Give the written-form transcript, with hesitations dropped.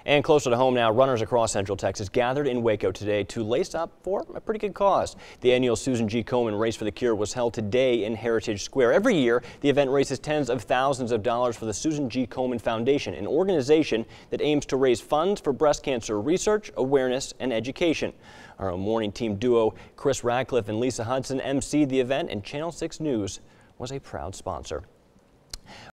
And closer to home now, runners across Central Texas gathered in Waco today to lace up for a pretty good cause. The annual Susan G. Komen Race for the Cure was held today in Heritage Square. Every year, the event raises tens of thousands of dollars for the Susan G. Komen Foundation, an organization that aims to raise funds for breast cancer research, awareness, and education. Our own morning team duo Chris Radcliffe and Lisa Hudson emceed the event, and Channel 6 News was a proud sponsor.